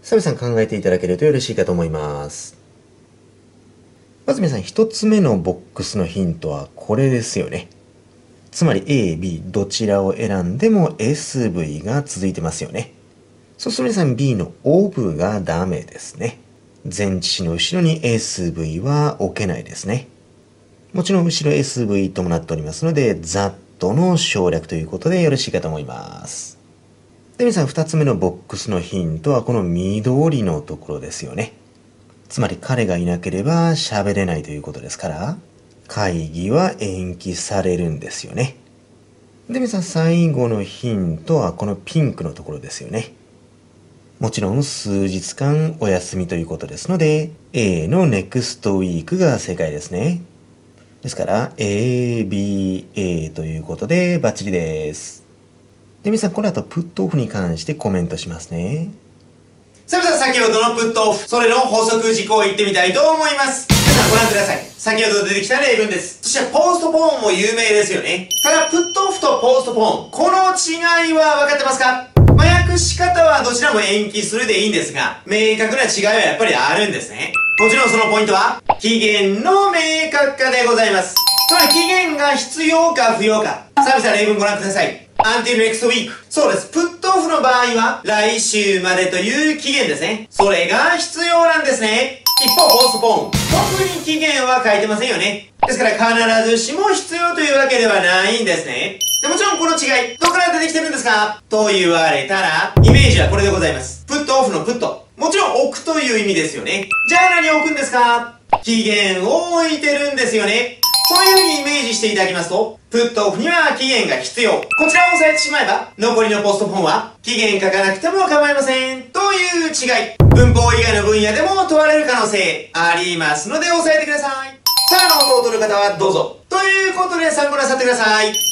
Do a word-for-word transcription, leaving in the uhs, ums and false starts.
サビさん考えていただけるとよろしいかと思います。まず皆さん一つ目のボックスのヒントはこれですよね。つまり A、B どちらを選んでも エスブイ が続いてますよね。そうすると皆さん B のオブがダメですね。前置詞の後ろに エスブイ は置けないですね。もちろん後ろ エスブイ 伴っておりますので That の省略ということでよろしいかと思います。で皆さん二つ目のボックスのヒントはこの緑のところですよね。つまり彼がいなければ喋れないということですから会議は延期されるんですよね。で皆さん最後のヒントはこのピンクのところですよね。もちろん数日間お休みということですので A の next week が正解ですね。ですから A、B、A ということでバッチリです。で皆さんこの後プットオフに関してコメントしますね。 さあ皆さん先ほどのプットオフ、それの補足事項を言ってみたいと思います。皆さんご覧ください。先ほど出てきた例文です。そしてポストポーンも有名ですよね。ただプットオフとポストポーン、この違いは分かってますか？まあ、訳し方はどちらも延期するでいいんですが、明確な違いはやっぱりあるんですね。もちろんそのポイントは、期限の明確化でございます。つまり期限が必要か不要か。さあ皆さん例文ご覧ください。until next week。そうです。プットオフの場合は、来週までという期限ですね。それが必要なんですね。一方、ポストポーン。特に期限は書いてませんよね。ですから必ずしも必要というわけではないんですね。でもちろんこの違い、どこから出てきてるんですかと言われたら、イメージはこれでございます。プットオフのプット。もちろん置くという意味ですよね。じゃあ何を置くんですか？期限を置いてるんですよね。そういう風にイメージしていただきますと、プットオフには期限が必要。こちらを押さえてしまえば、残りのポストポンは期限書かなくても構いません。という違い。文法以外の分野でも問われる可能性ありますので押さえてください。さあ、ノートを取る方はどうぞ。ということで参考なさってください。